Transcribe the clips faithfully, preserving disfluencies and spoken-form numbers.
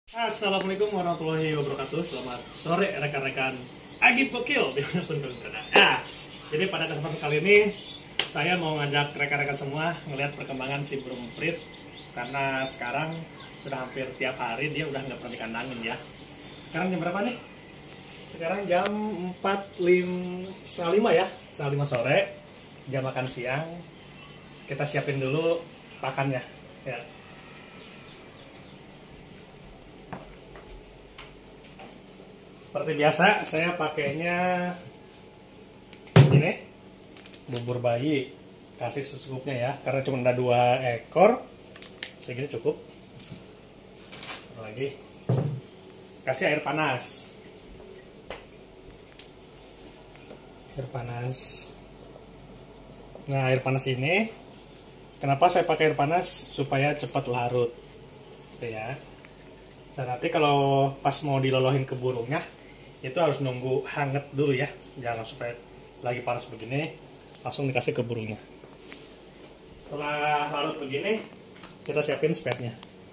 Assalamualaikum warahmatullahi wabarakatuh. Selamat sore rekan-rekan Agi Pokil dimanapun kalian berada. Nah, jadi pada kesempatan kali ini saya mau ngajak rekan-rekan semua ngelihat perkembangan si burung emprit, karena sekarang sudah hampir tiap hari dia udah nggak pernah dikandangin ya. Sekarang jam berapa nih? Sekarang jam empat setengah lima ya, setengah lima sore, jam makan siang. Kita siapin dulu pakannya ya. Seperti biasa saya pakainya ini bubur bayi, kasih secukupnya ya, karena cuma ada dua ekor segini cukup. Lagi kasih air panas air panas nah air panas ini kenapa saya pakai air panas? Supaya cepat larut ya. Dan nanti kalau pas mau dilolohin ke burungnya itu harus nunggu hangat dulu ya, jangan supaya lagi panas begini langsung dikasih ke burungnya. Setelah larut begini kita siapin spatnya.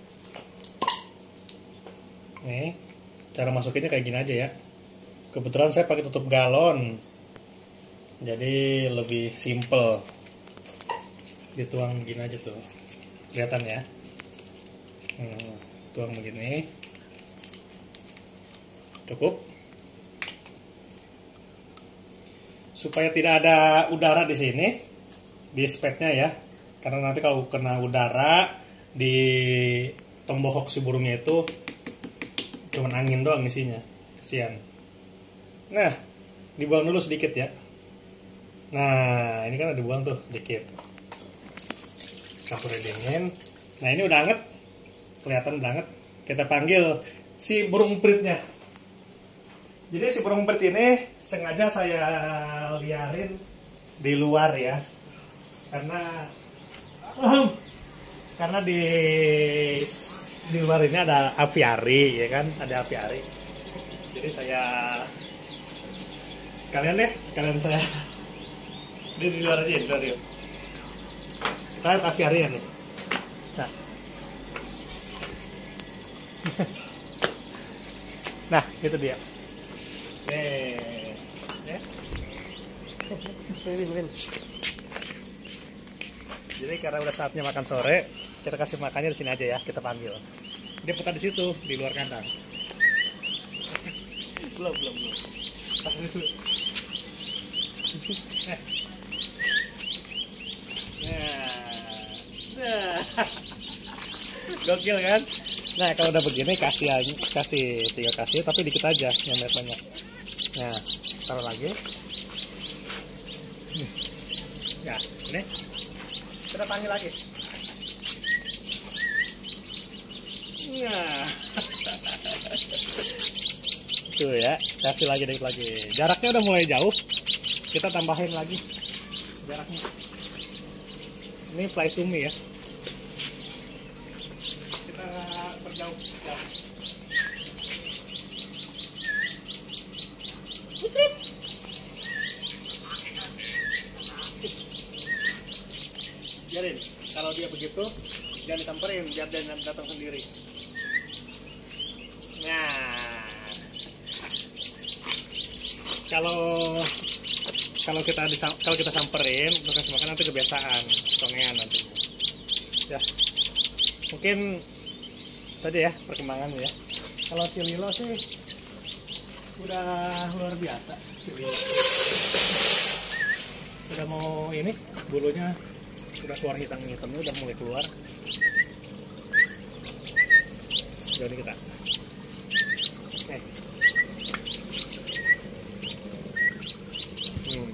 Nih cara masukinnya kayak gini aja ya, kebetulan saya pakai tutup galon jadi lebih simple. Dituang gini aja tuh, kelihatan ya. hmm, tuang begini cukup, supaya tidak ada udara di sini di spatnya ya, karena nanti kalau kena udara di tombohok si burungnya itu cuma angin doang isinya, kesian. Nah dibuang dulu sedikit ya. Nah ini kan ada dibuang tuh dikit, campurin dingin. Nah ini udah anget, kelihatan udah anget. Kita panggil si burung empritnya. Jadi si burung emprit ini sengaja saya liarin di luar ya, karena karena di di luar ini ada aviari ya kan, ada aviari. Jadi saya sekalian deh, sekalian saya di, di luar aja, di luar yuk. Kita lihat aviari ya nih. Nah. Nah itu dia. Eh, ya. Jadi karena udah saatnya makan sore, kita kasih makannya di sini aja ya, kita panggil. Dia putar di situ, di luar kandang. belum, belum, belum. Eh. Nah. Gokil kan? Nah kalau udah begini kasih kasih tiga kasih, tapi dikit aja, yang banyak. Nah taruh lagi. Ya ini kita panggil lagi. Nah tuh ya, kasih lagi dikit lagi. Jaraknya udah mulai jauh, kita tambahin lagi jaraknya. Ini fly to me ya, kita berjauh ya. Biarin, kalau dia begitu jangan disamperin, biar dia datang sendiri. Nah kalau kalau kita disam, kalau kita samperin terus kasih makan nanti kebiasaan, songean nanti ya. Mungkin tadi ya perkembangannya ya. Kalau si Lilo sih udah luar biasa. Si Lilo sudah mau ini, bulunya sudah keluar hitam-hitamnya, udah mulai keluar. Jadi kita eh. hmm.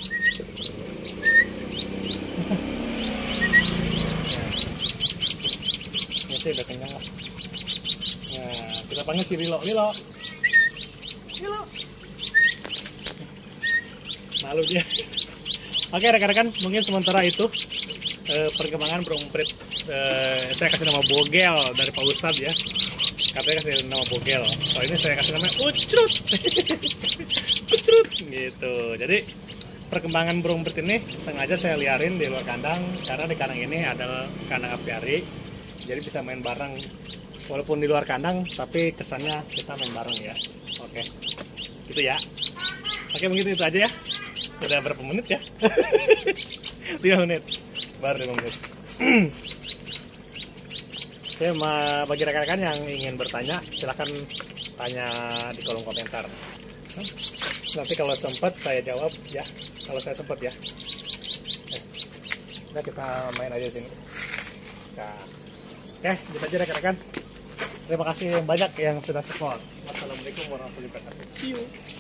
Nah, ini udah kenyang lah. Nah, kita panggil si Lilo, Lilo, Lilo. Malu dia. Oke rekan-rekan, mungkin sementara itu eh, perkembangan burung emprit. Eh, saya kasih nama Bogel dari Pak Ustadz ya. Katanya kasih nama Bogel. Kalau ini saya kasih nama Ucrut. Ucrut gitu. Jadi perkembangan burung emprit ini sengaja saya liarin di luar kandang, karena di kandang ini adalah kandang apiari, jadi bisa main bareng walaupun di luar kandang tapi kesannya kita main bareng ya. Oke, gitu ya. Oke, mungkin itu aja ya. Udah berapa menit ya? Tiga menit, baru lima menit. Saya ma- bagi rekan-rekan yang ingin bertanya, silahkan tanya di kolom komentar. Nanti kalau sempat saya jawab ya, kalau saya sempat ya. Nah, kita main aja sini. Nah, oke, gitu aja rekan-rekan. Terima kasih yang banyak yang sudah support. Wassalamualaikum warahmatullahi wabarakatuh. See you.